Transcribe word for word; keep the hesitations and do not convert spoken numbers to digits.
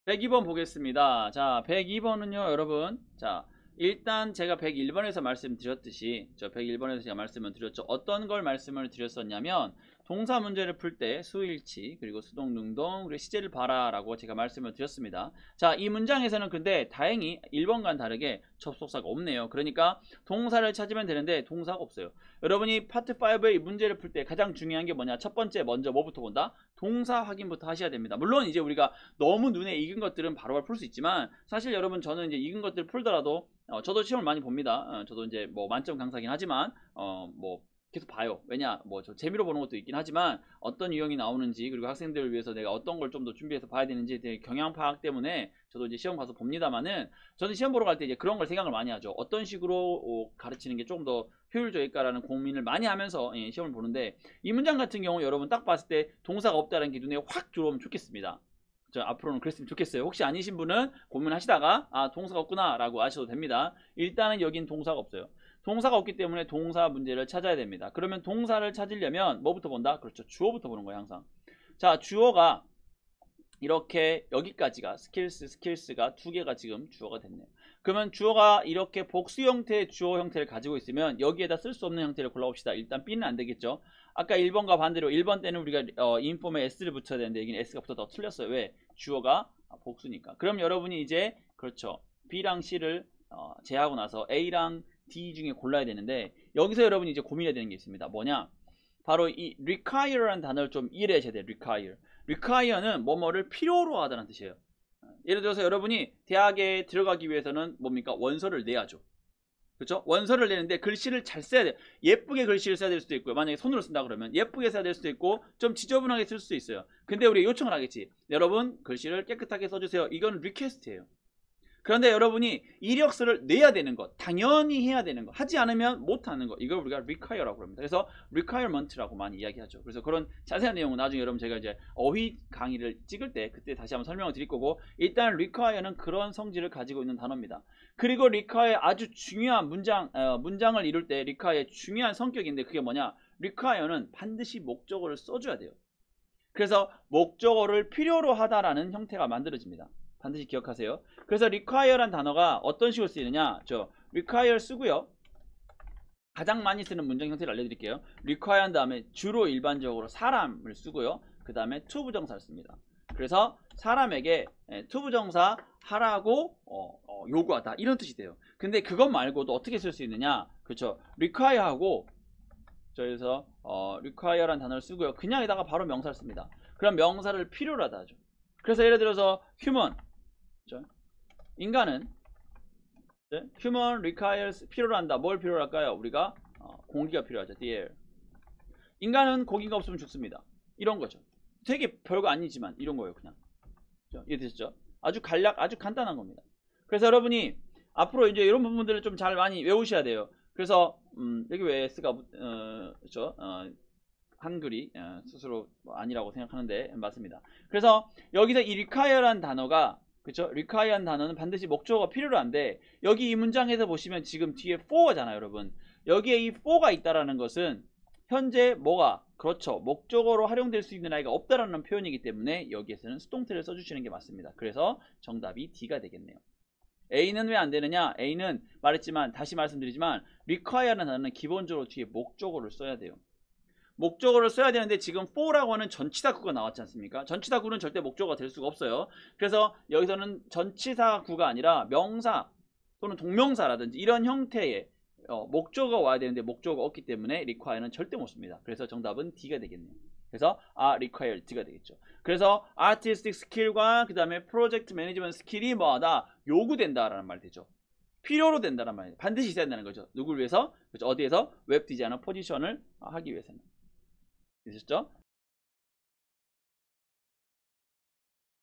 백이 번 보겠습니다. 자, 백이 번은요, 여러분. 자, 일단 제가 백일 번에서 말씀드렸듯이, 저 백일 번에서 제가 말씀을 드렸죠. 어떤 걸 말씀을 드렸었냐면, 동사 문제를 풀 때 수일치, 그리고 수동, 능동, 그리고 시제를 봐라 라고 제가 말씀을 드렸습니다. 자, 이 문장에서는 근데 다행히 일 번과는 다르게 접속사가 없네요. 그러니까 동사를 찾으면 되는데 동사가 없어요. 여러분이 파트 오의 문제를 풀 때 가장 중요한 게 뭐냐? 첫 번째, 먼저 뭐부터 본다? 동사 확인부터 하셔야 됩니다. 물론 이제 우리가 너무 눈에 익은 것들은 바로바로 풀 수 있지만, 사실 여러분 저는 이제 익은 것들 풀더라도 어, 저도 시험을 많이 봅니다. 어, 저도 이제 뭐 만점 강사긴 하지만 어, 뭐 계속 봐요. 왜냐, 뭐 저 재미로 보는 것도 있긴 하지만 어떤 유형이 나오는지, 그리고 학생들을 위해서 내가 어떤 걸 좀 더 준비해서 봐야 되는지 되게 경향 파악 때문에 저도 이제 시험 가서 봅니다만은, 저는 시험 보러 갈 때 이제 그런 걸 생각을 많이 하죠. 어떤 식으로 어, 가르치는 게 조금 더 효율적일까라는 고민을 많이 하면서 예, 시험을 보는데, 이 문장 같은 경우 여러분 딱 봤을 때 동사가 없다는 게 눈에 확 들어오면 좋겠습니다. 저 앞으로는 그랬으면 좋겠어요. 혹시 아니신 분은 고민하시다가 아, 동사가 없구나 라고 아셔도 됩니다. 일단은 여긴 동사가 없어요. 동사가 없기 때문에 동사 문제를 찾아야 됩니다. 그러면 동사를 찾으려면 뭐부터 본다? 그렇죠, 주어부터 보는 거예요, 항상. 자, 주어가 이렇게 여기까지가 스킬스, 스킬스가 두 개가 지금 주어가 됐네요. 그러면 주어가 이렇게 복수 형태의 주어 형태를 가지고 있으면 여기에다 쓸 수 없는 형태를 골라봅시다. 일단 B는 안 되겠죠. 아까 일 번과 반대로 일 번 때는 우리가 어, 인폼에 S를 붙여야 되는데 여기는 S가 붙어서 틀렸어요. 왜? 주어가 복수니까. 그럼 여러분이 이제 그렇죠, B랑 C를 어, 제하고 나서 A랑 D 중에 골라야 되는데, 여기서 여러분이 이제 고민해야 되는 게 있습니다. 뭐냐? 바로 이 require라는 단어를 좀 이해하셔야 돼요. require. require는 뭐뭐를 필요로 하다는 뜻이에요. 예를 들어서 여러분이 대학에 들어가기 위해서는 뭡니까? 원서를 내야죠. 그렇죠? 원서를 내는데 글씨를 잘 써야 돼요. 예쁘게 글씨를 써야 될 수도 있고요. 만약에 손으로 쓴다 그러면 예쁘게 써야 될 수도 있고 좀 지저분하게 쓸 수도 있어요. 근데 우리가 요청을 하겠지. 여러분 글씨를 깨끗하게 써주세요. 이건 리퀘스트예요. 그런데 여러분이 이력서를 내야 되는 것, 당연히 해야 되는 것, 하지 않으면 못하는 것, 이걸 우리가 require라고 합니다. 그래서 requirement라고 많이 이야기하죠. 그래서 그런 자세한 내용은 나중에 여러분 제가 이제 어휘 강의를 찍을 때 그때 다시 한번 설명을 드릴 거고, 일단 require는 그런 성질을 가지고 있는 단어입니다. 그리고 require 아주 중요한 문장, 어, 문장을 이룰 때 require의 중요한 성격인데, 그게 뭐냐? require는 반드시 목적어를 써줘야 돼요. 그래서 목적어를 필요로 하다라는 형태가 만들어집니다. 반드시 기억하세요. 그래서 require란 단어가 어떤 식으로 쓰이느냐? 저 require 쓰고요. 가장 많이 쓰는 문장 형태를 알려드릴게요. require 한 다음에 주로 일반적으로 사람을 쓰고요. 그 다음에 to 부정사를 씁니다. 그래서 사람에게 to 부정사 하라고 어, 어, 요구하다, 이런 뜻이 돼요. 근데 그것 말고도 어떻게 쓸 수 있느냐? 그렇죠. require하고 저기서 어, require란 단어를 쓰고요. 그냥에다가 바로 명사를 씁니다. 그럼 명사를 필요로 하다 하죠. 그래서 예를 들어서 human, 인간은 human requires, 필요로 한다. 뭘 필요로 할까요? 우리가 어, 공기가 필요하죠. the air. 인간은 공기가 없으면 죽습니다. 이런 거죠. 되게 별거 아니지만 이런 거예요. 그냥 이해되셨죠? 아주 간략, 아주 간단한 겁니다. 그래서 여러분이 앞으로 이제 이런 부분들을 좀 잘 많이 외우셔야 돼요. 그래서 음, 여기 왜 S가 어, 그렇죠? 어, 한글이 어, 스스로 아니라고 생각하는데 맞습니다. 그래서 여기서 이 require란 단어가, 그렇죠? require한 단어는 반드시 목적어가 필요로 한데, 여기 이 문장에서 보시면 지금 뒤에 for잖아요, 여러분. 여기에 이 for가 있다라는 것은 현재 뭐가, 그렇죠, 목적어로 활용될 수 있는 아이가 없다라는 표현이기 때문에 여기에서는 수동태를 써주시는 게 맞습니다. 그래서 정답이 D가 되겠네요. A는 왜 안 되느냐? A는 말했지만 다시 말씀드리지만 require라는 단어는 기본적으로 뒤에 목적어를 써야 돼요. 목적어를 써야 되는데 지금 for라고 하는 전치사구가 나왔지 않습니까? 전치사구는 절대 목적어가 될 수가 없어요. 그래서 여기서는 전치사구가 아니라 명사 또는 동명사라든지 이런 형태의 어, 목적어가 와야 되는데 목적어가 없기 때문에 require는 절대 못 씁니다. 그래서 정답은 D가 되겠네요. 그래서 아, required가 되겠죠. 그래서 artistic skill과 그 다음에 project management skill이 뭐하다? 요구된다라는 말이 되죠. 필요로 된다는 말이에요. 반드시 있어야 된다는 거죠. 누굴 위해서? 그렇죠? 어디에서? 웹 디자이너 포지션을 하기 위해서는. 되셨죠?